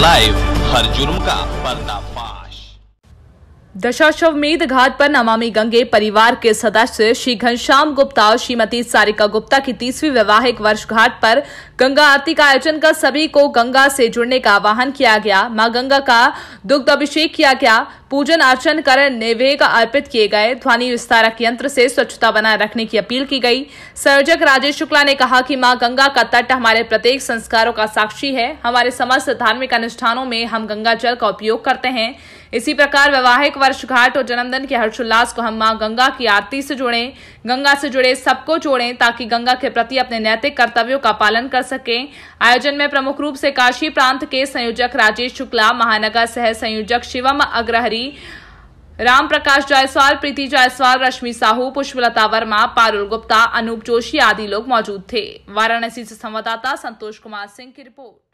Live, हर जुर्म का पर्दाफाश। दशाश्वमेध घाट पर नमामि गंगे परिवार के सदस्य श्री घनश्याम गुप्ता और श्रीमती सारिका गुप्ता की 30वीं वैवाहिक वर्षगांठ पर गंगा आरती का आयोजन कर सभी को गंगा से जुड़ने का आह्वान किया गया। मां गंगा का दुग्ध अभिषेक किया गया, पूजन अर्चन कर नैवेद्य अर्पित किए गए। ध्वनि विस्तारक यंत्र से स्वच्छता बनाए रखने की अपील की गई। संयोजक राजेश शुक्ला ने कहा कि मां गंगा का तट हमारे प्रत्येक संस्कारों का साक्षी है। हमारे समस्त धार्मिक अनुष्ठानों में हम गंगा जल का उपयोग करते हैं। इसी प्रकार वैवाहिक वर्षगांठ और जन्मदिन के हर्षोल्लास को हम मां गंगा की आरती से जोड़ें, गंगा से जुड़े सबको जोड़ें ताकि गंगा के प्रति अपने नैतिक कर्तव्यों का पालन कर सकें। आयोजन में प्रमुख रूप से काशी प्रांत के संयोजक राजेश शुक्ला, महानगर सह संयोजक शिवम अग्रहरी, राम प्रकाश जायसवाल, प्रीति जायसवाल, रश्मि साहू, पुष्पलता वर्मा, पारुल गुप्ता, अनूप जोशी आदि लोग मौजूद थे। वाराणसी से संवाददाता संतोष कुमार सिंह की रिपोर्ट।